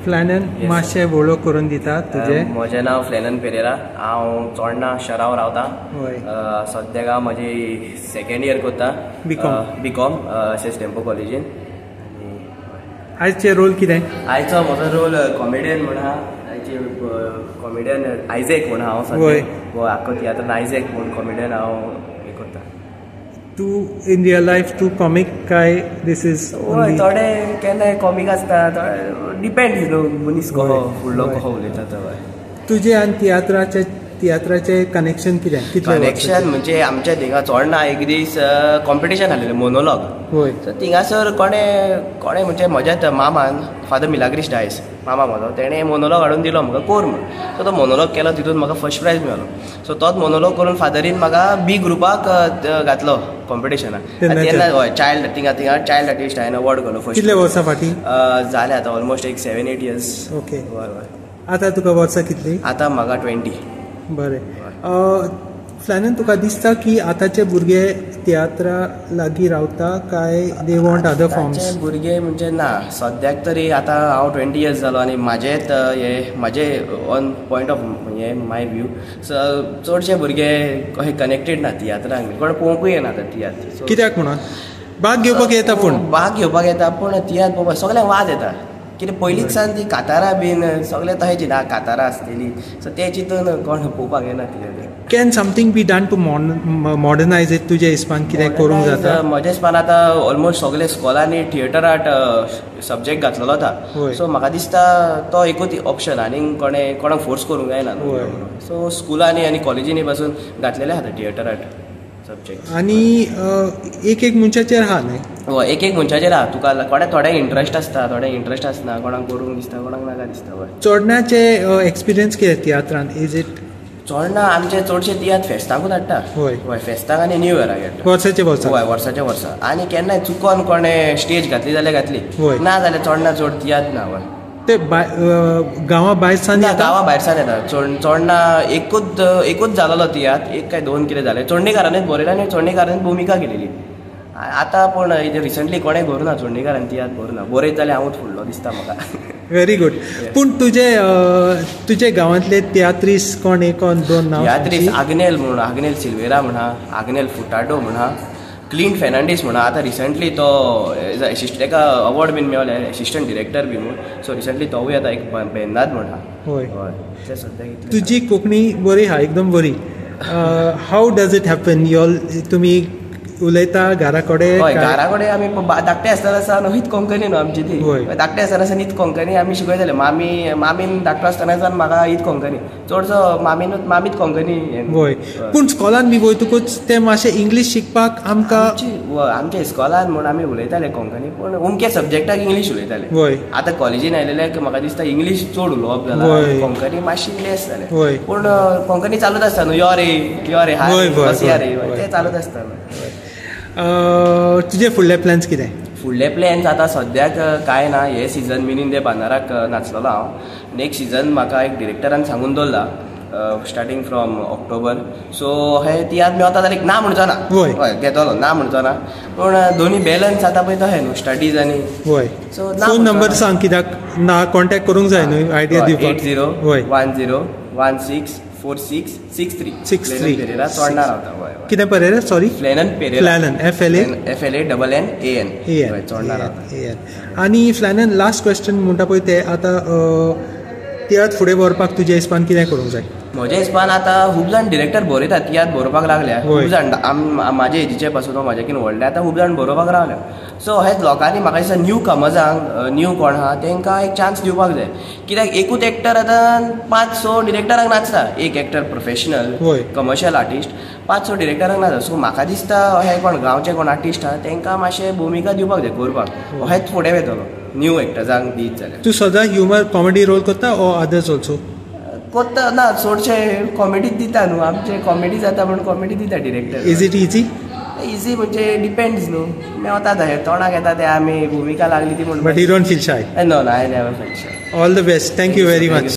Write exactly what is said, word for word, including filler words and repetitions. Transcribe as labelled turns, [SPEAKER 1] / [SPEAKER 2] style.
[SPEAKER 1] फ्लॅनन मातशें वळख करून दिता तुजें.
[SPEAKER 2] म्हजें नांव फ्लॅनन पेरेरा. हांव चोडणा शहरावर रावतां. सद्याक हांव म्हजी सेकंड इयर करता बीकॉम बीकॉम एस टेम्पो कॉलेजीन.
[SPEAKER 1] आयचे रोल कितें?
[SPEAKER 2] आयचो म्हजो रोल कॉमेडियन म्हण आहा. आयचे कॉमेडियन आयझॅक म्हण हांव सद्या आख्खो तियात्रान आयझॅक म्हूण कॉमेडियन हांव हें करता.
[SPEAKER 1] तूं इन रियल लायफ तूं कॉमीक काय दिस इज?
[SPEAKER 2] हय, थोडे केन्नाय कॉमीक आसता, थोडे डिपेंड्स न्हू मनीस कसो फुडलो कसो उलयता तो.
[SPEAKER 1] तुजें आनी तियात्राचें तियात्राचें कनेक्शन कितें?
[SPEAKER 2] कनेक्शन म्हणजे आमच्या थिंगा चोडणा एक दीस कॉम्पिटिशन आसलेलें मोनोलॉग.
[SPEAKER 1] होय.
[SPEAKER 2] सो थिंगासर कोणें कोणें म्हणजे म्हज्याच मामान फादर मिलाग्रीस डायस मामा म्हजो, तेणें मोनोलॉग हाडून दिलो म्हाका कोर म्हूण. सो तो मोनोलॉग केलो, तितून म्हाका फर्स्ट प्रायज मेळलो. सो तोच मोनोलॉग करून फादरीन म्हाका बी ग्रुपाक घातलो कॉम्पिटिशनाक. तेन्ना हय चायल्ड थिंगा थिंगा चायल्ड आर्टिस्ट हांवें अवॉर्ड केलो फर्स्ट.
[SPEAKER 1] कितले वर्सां फाटीं?
[SPEAKER 2] जाले आतां ऑलमोस्ट एक सेवन एट इयर्स.
[SPEAKER 1] ओके.
[SPEAKER 2] हय हय.
[SPEAKER 1] आतां तुका वर्सां कितली?
[SPEAKER 2] आतां म्हाका ट्वेंटी.
[SPEAKER 1] बरें. फ्लॅनन तुका दिसता की आतांचे भुरगे तियात्रा लागीं रावता काय दे वॉन्ट अदर फॉर्म्स?
[SPEAKER 2] भुरगे म्हणजे ना, सद्याक तरी आतां हांव ट्वेंटी इयर्स जालो आनी म्हाजेत हे म्हाजे on point of hey my view चडशे भुरगे कशे कनेक्टेड ना तियात्रांक. कोण पळोवंकूय येना तियात्र.
[SPEAKER 1] कित्याक म्हणून? भाग घेवपाक येता पूण
[SPEAKER 2] भाग घेवपाक येता पूण तियात्र पळोवपाक सगळ्यांक वाज येता. कितें पयलींच सान ती कातारां बीन सगळे तशेंच ना, कातारां आसलेली. सो ते चिंतून कोण पळोवपाक येना tiatr.
[SPEAKER 1] Can something be done to modernize it तुजे हिसपान? कितें करूंक जाता?
[SPEAKER 2] म्हज्या हिसपान आतां ऑलमोस्ट सगळे स्कॉलांनी थिएटर आर्ट सब्जेक्ट घातलेलो आतां. सो म्हाका दिसता तो एकूच ऑप्शन, आनीक कोणें कोणाक फोर्स करूंक जायना. सो स्कुलांनी आनी कॉलेजींनी पासून घातलेले आसा थिएटर आर्ट सब्जेक्ट.
[SPEAKER 1] आनी एक एक मनशाचेर आहा न्हय?
[SPEAKER 2] हय, एक एक मनशाचेर आहा. तुका कोणाक थोड्यांक इंट्रस्ट आसता, थोड्यांक इंट्रस्ट आसना, कोणाक करूंक दिसता, कोणाक नाका दिसता.
[SPEAKER 1] चोडणाचे एक्सपिरियन्स कितें तियात्रान? Is it?
[SPEAKER 2] चोडणा आमचे चडशे तियात्र फेस्ताकूच हाडटा.
[SPEAKER 1] हय
[SPEAKER 2] हय, फेस्ताक आनी न्यू इयराक हाडटा.
[SPEAKER 1] वर्साचे वर्सा?
[SPEAKER 2] हय, वर्साच्या वर्सा. आनी केन्नाय चुकोन कोणें स्टेज घातली जाल्यार घातली, ना जाल्यार चोडणा चड तियात्र ना. हय,
[SPEAKER 1] ते गांवा भायरसान येता? गांवा
[SPEAKER 2] भायरसान येता. चोडणा एकूच एकूच जालोलो तियात्र, एक काय दोन कितें जालें. चोडणेकारांनीच बरयलें आनी चोडणेकारांनी भुमिका केलेली. आतां पूण रिसंटली कोणें करूना चोडणेकारान तियात्र करूना. बरयत जाल्यार हांवूच फुडलो दिसता म्हाका.
[SPEAKER 1] Very good. पूण तुजे तुजे गांवांतले तियात्रीस कोण एक दोन नांव?
[SPEAKER 2] तियात्रीस आग्नेल म्हूण, आग्नेल सिल्वेरा म्हण आहा, आग्नेल फुटाडो म्हण आहा, क्लिंट फेर्नांडीस म्हण. आतां रिसंटली तो ताका अवॉर्ड बीन मेळ्ळें एसिस्टंट डिरेक्टर बीन म्हणून. सो रिसंटली तोवूय आतां एक बेंदाद म्हण आहा.
[SPEAKER 1] हय
[SPEAKER 2] हय, ते सद्याक.
[SPEAKER 1] तुजी कोंकणी बरी आहा, एकदम बरी. How does it happen? यॉल तुमी उलयता घरा कडेन?
[SPEAKER 2] हय, घरा कडेन आमी धाकटे आसतना सावन हीच कोंकणी न्हू आमची ती. धाकटे आसतना सावन हीच कोंकणी आमी शिकयताले. मामी मामीन धाकटो आसतना सावन म्हाका हीच कोंकणी चडसो मामीनूच मामीच कोंकणी.
[SPEAKER 1] हय, पूण स्कॉलान बी वयतकूच ते मातशें इंग्लीश शिकपाक आमकां
[SPEAKER 2] आमच्या इस्कॉलान म्हूण आमी उलयताले कोंकणी, पूण अमके सब्जेक्टाक इंग्लीश उलयताले.
[SPEAKER 1] हय,
[SPEAKER 2] आतां कॉलेजीन आयलेल्याक म्हाका दिसता इंग्लीश चड उलोवप जालां, कोंकणी मातशी लेस जालें.
[SPEAKER 1] हय,
[SPEAKER 2] पूण कोंकणी चालूच आसता न्हू. यो रे यो रे हाय बसया रे, ते चालूच आसता.
[SPEAKER 1] तुजे फुडले प्लॅन्स कितें?
[SPEAKER 2] फुडले प्लॅन्स आतां सद्याक कांय ना. हे सिजन मिनीन दे बांदाराक नाचलोलो हांव. नेक्स्ट सिजन म्हाका एक डिरेक्टरान सांगून दवरला स्टार्टींग फ्रॉम ऑक्टोबर. सो हे तियात्र मेवता जाल्यार ना म्हणचो ना. हय, घेतलो ना म्हणचो ना. पूण दोनी बॅलन्स जाता पळय तशें न्हू, स्टडीज आनी.
[SPEAKER 1] हय. सो फोन नंबर सांग कित्याक ना कॉन्टॅक्ट करूंक जाय न्हू, आयडिया दिवपाक.
[SPEAKER 2] Eight zero one zero one six four six six three
[SPEAKER 1] six three
[SPEAKER 2] Pereira चोडणा रावता.
[SPEAKER 1] कितें Pereira? Sorry,
[SPEAKER 2] Flannan Pereira.
[SPEAKER 1] Flannan F L A
[SPEAKER 2] F L A double N A N A चोडणा रावता.
[SPEAKER 1] आनी फ्लॅनन लास्ट क्वेश्चन म्हणटा पळय ते आतां तियात्र फुडें व्हरपाक तुज्या हिसपान कितें करूंक जाय?
[SPEAKER 2] म्हज्या हिसपान आतां खूब जाण डिरेक्टर बरयतात, तियात्र बरोवपाक लागल्या. खूब जाण म्हाजे एजीचे पासून म्हाजेकीन व्हडले आतां खूब जाण बरोवपाक रावल्या. सो हेच लोकांनी म्हाका दिसता न्यू कमर्सांक, न्यू कोण आहा तांकां एक चान्स दिवपाक जाय. कित्याक एकूच एक्टर आतां पांच स डिरेक्टरांक नाचता. एक एक्टर प्रोफेशनल कमर्शियल आर्टिस्ट, पांच स डिरेक्टरांक नाचता. सो म्हाका दिसता हे कोण गांवचे कोण आर्टिस्ट आहा तांकां मातशें भुमिका दिवपाक जाय करपाक. हेच फुडें वयतलो न्यू एक्टर्सांक दीत जाल्यार. तूं
[SPEAKER 1] सदां ह्युमर कॉमेडी रोल करता ओ अदर्स ऑल्सो?
[SPEAKER 2] कोत्ता ना, चडशे कॉमेडीच दिता न्हू. आमचे कॉमेडी जाता पूण कॉमेडी दिता director.
[SPEAKER 1] Is it easy?
[SPEAKER 2] Easy म्हणजे डिपेंड्स न्हू. मेवता तशें तोंडाक येता ते आमी भुमिका लागली ती म्हणून.
[SPEAKER 1] But you don't feel shy?
[SPEAKER 2] No, I never feel shy.
[SPEAKER 1] All the best. Thank you very much.